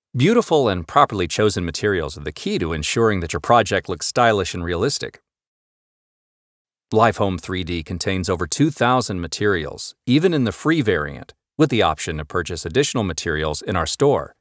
Beautiful and properly chosen materials are the key to ensuring that your project looks stylish and realistic. Livehome 3D contains over 2,000 materials, even in the free variant, with the option to purchase additional materials in our store.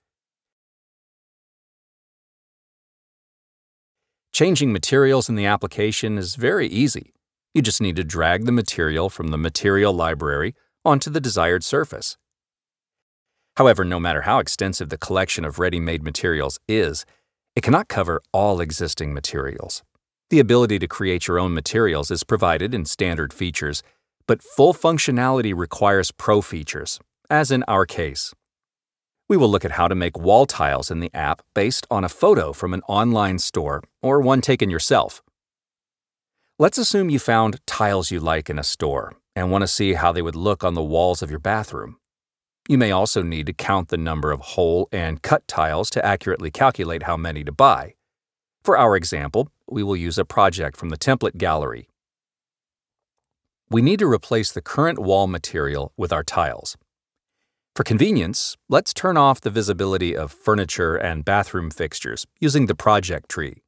Changing materials in the application is very easy. You just need to drag the material from the material library onto the desired surface. However, no matter how extensive the collection of ready-made materials is, it cannot cover all existing materials. The ability to create your own materials is provided in standard features, but full functionality requires pro features, as in our case. We will look at how to make wall tiles in the app based on a photo from an online store or one taken yourself. Let's assume you found tiles you like in a store and want to see how they would look on the walls of your bathroom. You may also need to count the number of hole and cut tiles to accurately calculate how many to buy. For our example, we will use a project from the template gallery. We need to replace the current wall material with our tiles. For convenience, let's turn off the visibility of furniture and bathroom fixtures using the project tree.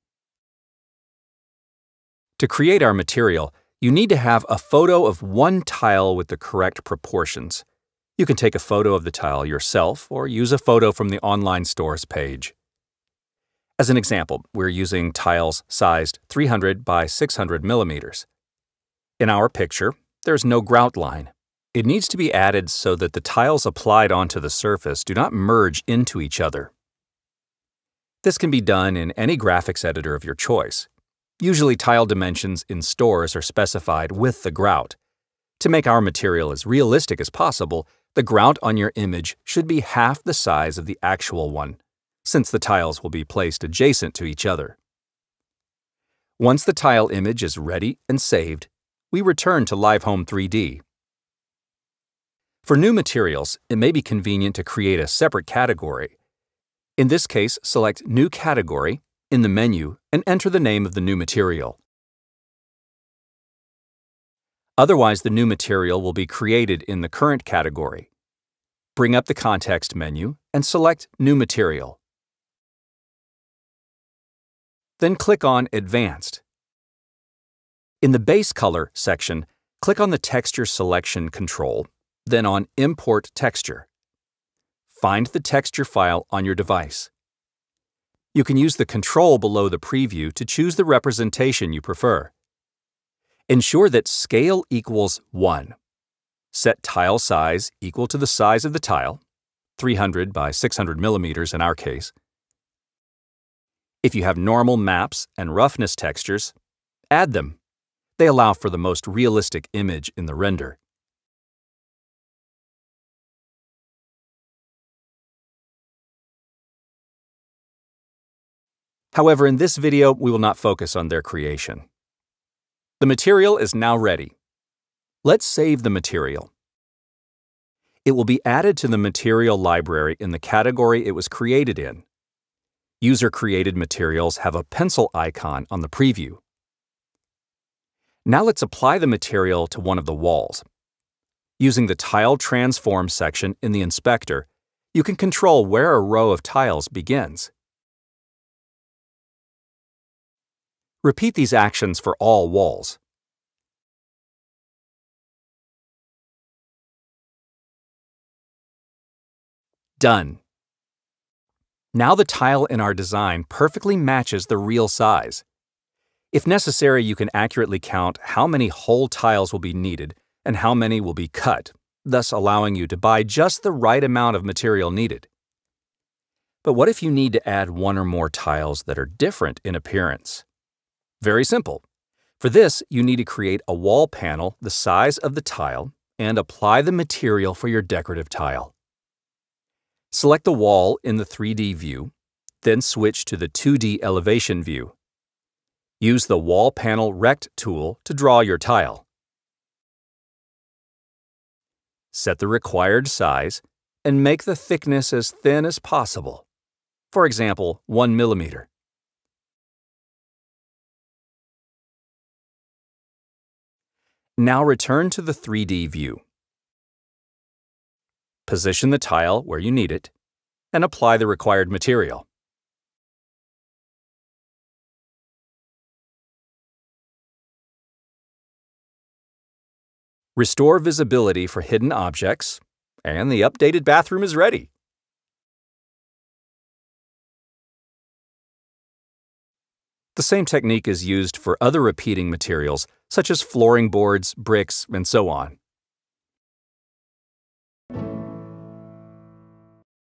To create our material, you need to have a photo of one tile with the correct proportions. You can take a photo of the tile yourself or use a photo from the online store's page. As an example, we're using tiles sized 300 by 600 millimeters. In our picture, there's no grout line. It needs to be added so that the tiles applied onto the surface do not merge into each other. This can be done in any graphics editor of your choice. Usually, tile dimensions in stores are specified with the grout. To make our material as realistic as possible, the grout on your image should be half the size of the actual one, since the tiles will be placed adjacent to each other. Once the tile image is ready and saved, we return to Livehome 3D. For new materials, it may be convenient to create a separate category. In this case, select New Category in the menu and enter the name of the new material. Otherwise, the new material will be created in the current category. Bring up the context menu and select New Material. Then click on Advanced. In the Base Color section, click on the Texture Selection control, then on Import Texture. Find the texture file on your device. You can use the control below the preview to choose the representation you prefer. Ensure that Scale equals 1. Set tile size equal to the size of the tile, 300 by 600 millimeters in our case. If you have normal maps and roughness textures, add them. They allow for the most realistic image in the render. However, in this video, we will not focus on their creation. The material is now ready. Let's save the material. It will be added to the material library in the category it was created in. User-created materials have a pencil icon on the preview. Now let's apply the material to one of the walls. Using the Tile Transform section in the inspector, you can control where a row of tiles begins. Repeat these actions for all walls. Done. Now the tile in our design perfectly matches the real size. If necessary, you can accurately count how many whole tiles will be needed and how many will be cut, thus allowing you to buy just the right amount of material needed. But what if you need to add one or more tiles that are different in appearance? Very simple. For this, you need to create a wall panel the size of the tile and apply the material for your decorative tile. Select the wall in the 3D view, then switch to the 2D elevation view. Use the Wall Panel Rect tool to draw your tile. Set the required size and make the thickness as thin as possible. For example, 1 millimeter. Now return to the 3D view. Position the tile where you need it. and apply the required material. Restore visibility for hidden objects, and the updated bathroom is ready. The same technique is used for other repeating materials, such as flooring boards, bricks, and so on.